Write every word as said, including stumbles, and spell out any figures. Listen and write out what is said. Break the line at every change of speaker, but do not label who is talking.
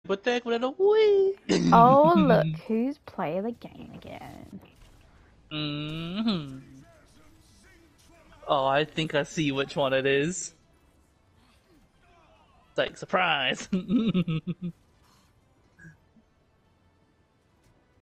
Put that with a wee.
Oh, look, who's playing the game again?
hmm Oh, I think I see which one it is. It's like, surprise!